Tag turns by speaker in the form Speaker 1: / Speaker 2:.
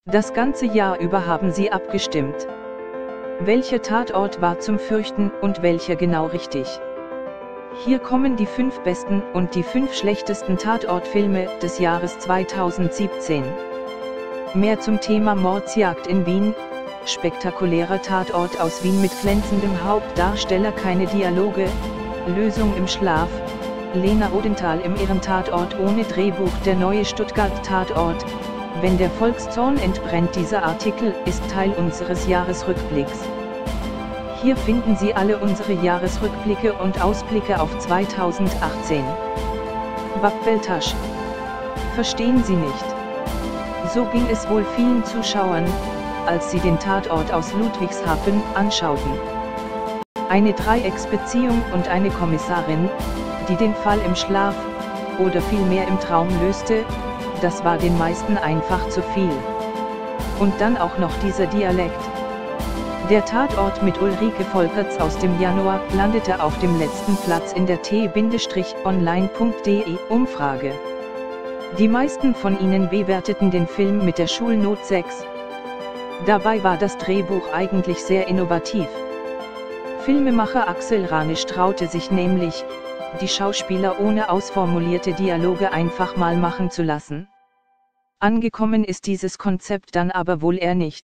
Speaker 1: Das ganze Jahr über haben sie abgestimmt. Welcher Tatort war zum Fürchten und welcher genau richtig? Hier kommen die 5 besten und die 5 schlechtesten Tatortfilme des Jahres 2017. Mehr zum Thema Mordsjagd in Wien, spektakulärer Tatort aus Wien mit glänzendem Hauptdarsteller, keine Dialoge, Lösung im Schlaf, Lena Odenthal im Irrentatort ohne Drehbuch, der neue Stuttgart-Tatort, wenn der Volkszorn entbrennt. Dieser Artikel ist Teil unseres Jahresrückblicks. Hier finden Sie alle unsere Jahresrückblicke und Ausblicke auf 2018. Wappeltasch. Verstehen Sie nicht? So ging es wohl vielen Zuschauern, als sie den Tatort aus Ludwigshafen anschauten. Eine Dreiecksbeziehung und eine Kommissarin, die den Fall im Schlaf, oder vielmehr im Traum löste, das war den meisten einfach zu viel. Und dann auch noch dieser Dialekt. Der Tatort mit Ulrike Volkerts aus dem Januar landete auf dem letzten Platz in der t-online.de Umfrage. Die meisten von ihnen bewerteten den Film mit der Schulnot 6. Dabei war das Drehbuch eigentlich sehr innovativ. Filmemacher Axel Ranisch traute sich nämlich, die Schauspieler ohne ausformulierte Dialoge einfach mal machen zu lassen. Angekommen ist dieses Konzept dann aber wohl eher nicht.